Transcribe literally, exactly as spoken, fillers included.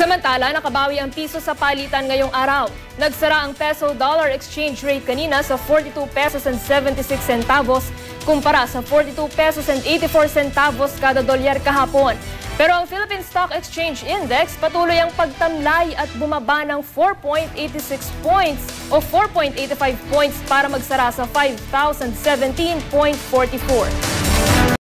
Samantala, nakabawi ang piso sa palitan ngayong araw. Nagsara ang peso-dollar exchange rate kanina sa forty-two pesos and seventy-six centavos kumpara sa forty-two pesos and eighty-four centavos kada dolyar kahapon. Pero ang Philippine Stock Exchange Index patuloy ang pagtamlay at bumaba ng four point eight six points o four point eight five points para magsara sa five thousand seventeen point four four.